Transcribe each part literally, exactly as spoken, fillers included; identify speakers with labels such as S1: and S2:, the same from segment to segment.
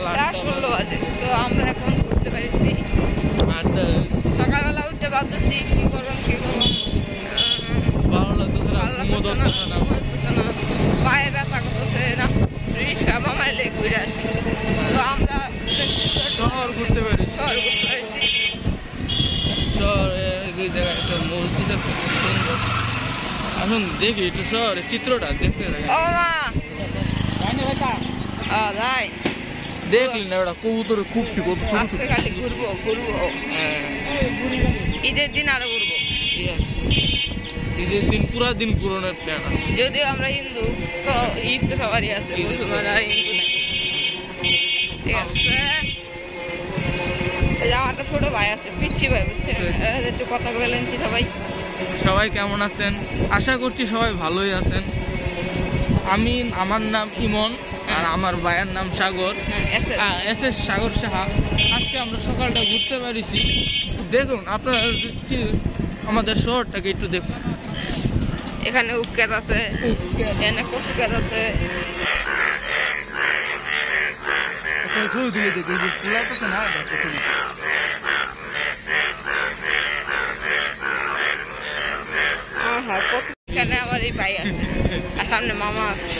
S1: আটটা ষোলো বাজে। তো আমরা এখন ঘুরতে পেরেছি। সকালবেলা উঠতে ভাবতেছি কি করলাম কি করলাম, পায়ে ব্যথা করতেছে না, রিক্সা মামাইলে ঘুরে আসি। তো আমরা
S2: শহর ঘুরতে পেরেছি।
S1: শহর ঘুরতে পেরেছি।
S2: শহরে জায়গায় একটা মসজিদ আছে খুব সুন্দর। এখন দেখি একটু শহরের চিত্রটা দেখতে
S1: ও মা যাই
S2: দেখলি না ওটা কবুতরের কূপটি কত সুন্দর।
S1: আজকে খালি ঘুরবো ঘুরবো, ঈদের দিন আরো ঘুরবো।
S2: ঈদের দিন পুরা দিন ঘুরনের প্ল্যান আছে।
S1: যদিও আমরা হিন্দু, তো ঈদ তো সবারই আছে, মুসলমান আর হিন্দু নাই। ঠিক আছে, আমার তো ছোট ভাই আছে, পিচ্ছি ভাই, বুঝছেন? একটু কথা বলেন সবাই।
S2: সবাই কেমন আছেন? আশা করছি সবাই ভালোই আছেন। আমি, আমার নাম ইমন আর আমার ভাইয়ের নাম সাগর, এস এস সাগর সাহা। আজকে আমরা সকালটা ঘুরতে পারিছি। দেখুন আপনারা আমাদের শহরটাকে একটু দেখুন।
S1: এখানে উক ক্ষেত আছে, এখানে কচু ক্ষেত আছে। এখানে আমার এই ভাই আছে আর সামনে মামা আছে।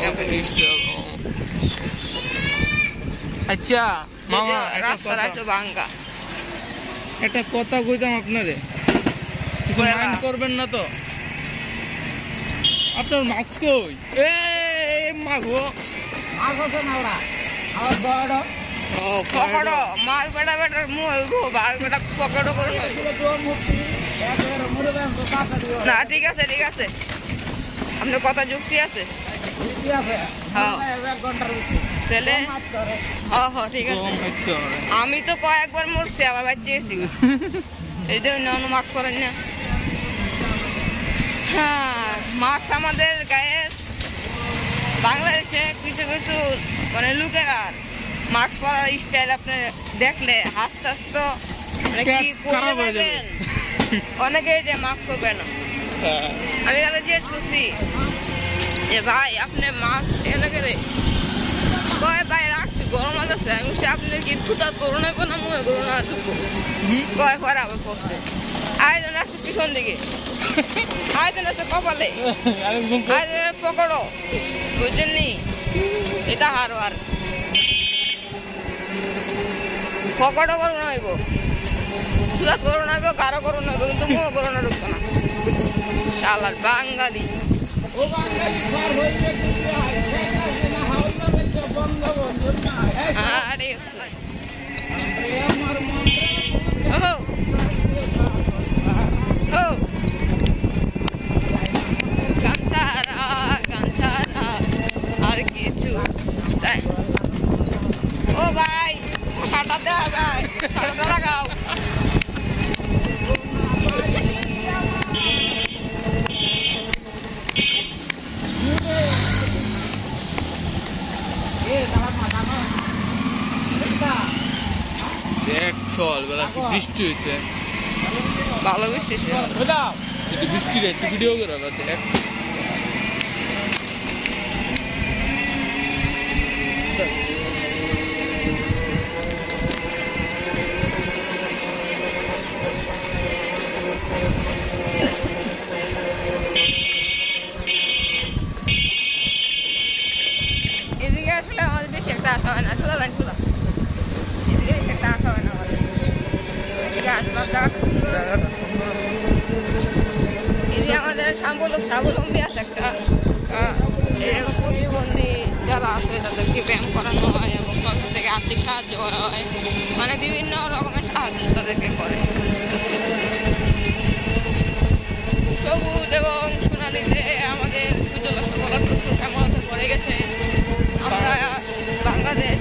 S2: আচ্ছা মামা,
S1: রাস্তাটা একটু ভাঙ্গা।
S2: একটা কথা কইতাম আপনারে, কিছু মাইন্ড করবেন না তো? আপনার মাস্ক কই? এ মাগো মাছ আছে না ওরা আমার বড় ও
S1: পকড়ো মাছ বেটা বেটার মুখ গো বাঘ বেটা পকড়ো করে না। ঠিক আছে ঠিক আছে, আপনার কথা যুক্তি আছে। আমি তো কয়েকবার মরছি, আমার বাচ্চা গেছি। এই জন্য মাস্ক করেন না। হ্যাঁ, মাস্ক আমাদের গায়ে বাংলাদেশে কিছু কিছু মানে লোকেরা মাস্ক পরার স্টাইল আপনি দেখলে হাসতে হাসতে অনেকে যে মাস্ক করবে না। আমি তাহলে জিজ্ঞেস করছি যে ভাই আপনি মাস্ক এনে গেলে কয় ভাই রাখছি গরম আছে। আমি বলছি আপনার কি থুতা করোনা কোনো মনে করোনা ঢুকবো কয় পরে আবার পড়ছে। আয়োজন রাখছি পিছন দিকে, আয়োজন আছে কপালে, আয়োজন পকড়ো, বুঝছেন নি? এটা হারো আর পকড়ো করোনা হইব, থুতা করোনা হইব, গাঢ় করোনা হইব, কিন্তু মুখ করোনা ঢুকবো না। শালার বাঙালি। আর কিছু ও ভাই সাঁটা দেওয়া যায়, সাঁটা লাগাও।
S2: দেখ সকালবেলা কি বৃষ্টি হয়েছে,
S1: ভালো বৃষ্টি
S2: একটু বৃষ্টির একটু ভিডিও করে দেখ।
S1: এদিকে আসলে আমাদের বেশি একটা আসা হয় না, শোলা লাইন শোলা, এদিকে বেশি একটা আসা হয় না আমাদের। এদিকে আমাদের স্বাবলম্বী আছে একটা প্রতিবন্ধী যারা আছে তাদেরকে ব্যায়াম করানো হয় এবং তাদের থেকে আর্থিক সাহায্য করা হয়, মানে বিভিন্ন রকমের সাহায্য তাদেরকে করে। সবুজ এবং সোনালিতে আমাদের সুজলা সবলা তথ্য কেমন পড়ে গেছে। আমরা বাংলাদেশ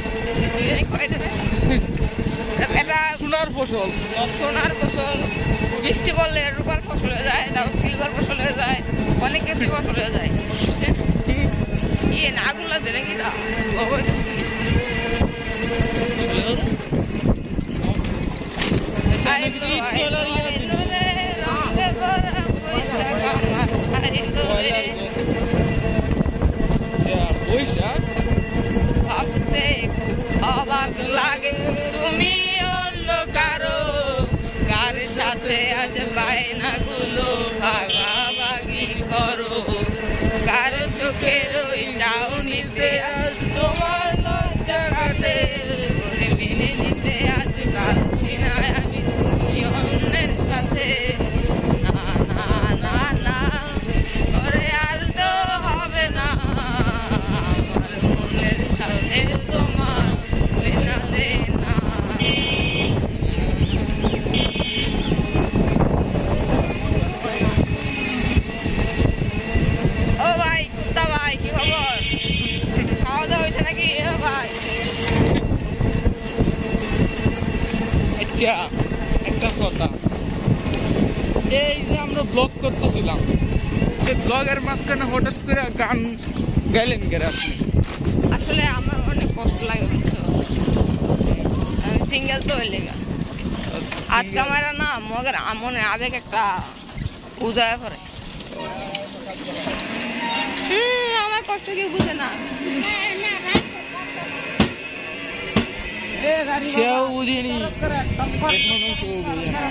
S1: এটা
S2: সোনার ফসল,
S1: সোনার ফসল, বৃষ্টি পড়লে রূপার ফসল হয়ে যায়, তারপর সিলভার ফসল হয়ে যায়, অনেক কিছু ফসল হয়ে যায়। ইয়ে না আগুন লাগছে নাকি তা ভাবতে অবাক
S2: আচ্ছা একটা কথা, এই যে আমরা ব্লগ করতেছিলাম, এই ব্লগের মাঝখানে হঠাৎ করে গান গাইলেন কেন আপনি?
S1: আসলে আমার অনেক কষ্ট লাগে বুঝছো, আমি সিঙ্গেল তো হইলে আর ক্যামেরা না মগের মনে আবেগ একটা উদয় করে। আমার কষ্ট কেউ বুঝে না,
S2: সেও বুঝিনি, কেউ বুঝে না।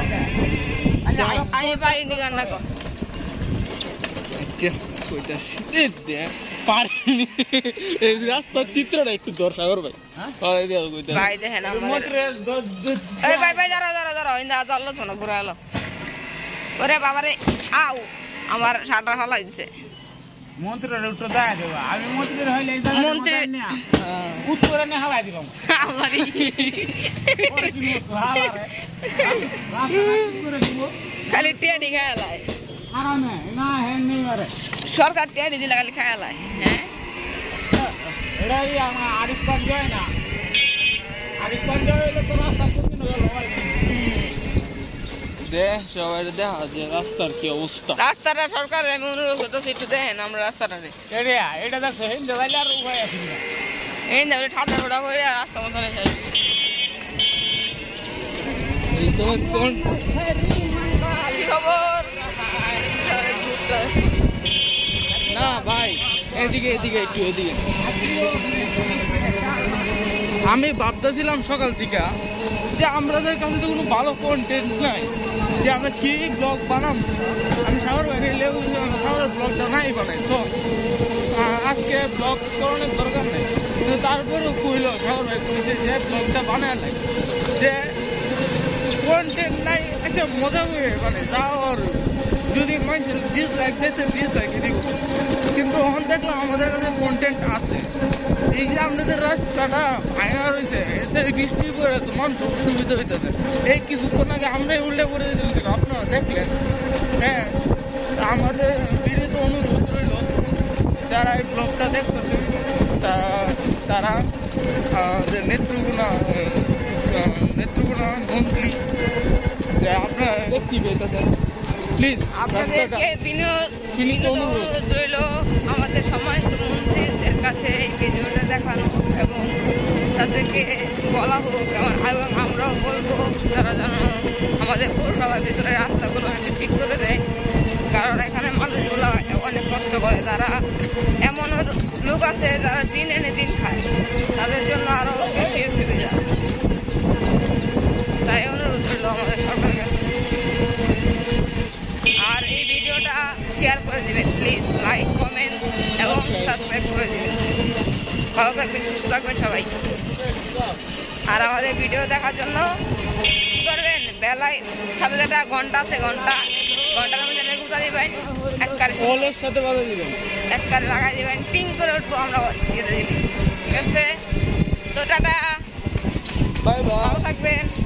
S1: আমি পারিনি গান্না কর।
S2: আচ্ছা কইতাছি পারিনি, এই রাস্তার চিত্রটা একটু দর্শাগর ভাই
S1: ভাই দেখেন ভাই ভাই দাঁড়াও দাঁড়াও দাঁড়াও ইন্দা চললো তো না ঘুরে এলো। ওরে বাবারে আও আমার সাটা হলাই দিছে।
S3: মন্ত্রীর উত্তর দেয়া দেবো আমি, মন্ত্রীর হইলে
S1: মন্ত্রী
S3: উত্তরে নিয়ে হালাই দিব
S1: আমারই খালি টিয়াডি খেয়ালায় সরকার টিয়াডি দিলে খালি খেয়ালায়। হ্যাঁ
S3: এটাই আমার আরিফগঞ্জ হয় না, আরিফগঞ্জ হইলে তো রাস্তা
S2: সবাই দেখা যে রাস্তার কি অবস্থা।
S1: রাস্তাটা সরকার অনুরোধ করতেছে একটু দেখেন আমরা রাস্তাটা
S3: এটা দেখছো হিন্দু বাইলে আর উপায় আছে না,
S1: এই না ঠান্ডা ফোটা করে রাস্তা মতো খবর
S2: না ভাই, এদিকে এদিকে একটু এদিকে। আমি ভাবতেছিলাম সকাল থেকে যে আমাদের কাছে তো কোনো ভালো কন্টেন্ট নাই, যে আমরা কি ব্লগ বানাম। আমি সাগর ভাই সাগরের ব্লগটা নাই বানাই, তো আজকে ব্লগ করানোর দরকার নেই, কিন্তু তারপরেও কইল সাগর ভাই কইছে যে ব্লগটা বানায় নাই, যে কন্টেন্ট নাই। আচ্ছা মজা করে মানে যাওয়ার যদি মানুষের ডিসলাইক দিতে ডিসলাইক দিব, কিন্তু এখন দেখলাম আমাদের কাছে কন্টেন্ট আছে। এই যে আপনাদের রাস্তাটা ভাঙা রয়েছে, এতে বৃষ্টি পড়ে তো মানুষ সুবিধা হইতেছে। এই কিছুক্ষণ আগে আমরাই উল্টে করে দিয়েছিল, আপনারা দেখলেন। হ্যাঁ আমাদের বিনীত অনুরোধ রইল যারা এই ব্লগটা দেখতেছে তারা তারা যে নেত্রকোনা নেত্রকোনা মন্ত্রী আপনারা দেখতে পেতেছেন, প্লিজ
S1: আপনাদেরকে বিনীত অনুরোধ রইল আমাদের সম্মানিত মন্ত্রীদের কাছে এই ভিডিওটা দেখানো এবং তাদেরকে বলা হোক, এবং আমরাও বলবো তারা যেন আমাদের পৌরসভার ভিতরে রাস্তাগুলো ঠিক করে দেয়, কারণ এখানে মানুষগুলো অনেক কষ্ট করে। তারা এমন লোক আছে যারা দিন এনে দিন খায়, তাদের জন্য আরো বেশি অসুবিধা। তাই অনুরোধ রইল আমাদের সরকারের কাছে। আর এই ভিডিওটা শেয়ার করে দিবেন প্লিজ, লাইক কমেন্ট এবং সাবস্ক্রাইব করে দিবেন। ভালো থাকবেন, সুস্থ থাকবেন সবাই। আর আমাদের ভিডিও দেখার জন্য কি করবেন, বেলায় সাথে যেটা ঘন্টা আছে ঘন্টা ঘন্টার মধ্যে গুঁতা দিবেন, এক কারে
S2: কলের সাথে বাধা দিবেন,
S1: এক কারে লাগাই দিবেন, টিং করে উঠবো আমরা দিয়ে দিবেন। ঠিক আছে, তো টাটা,
S2: বাই বাই,
S1: ভালো থাকবেন।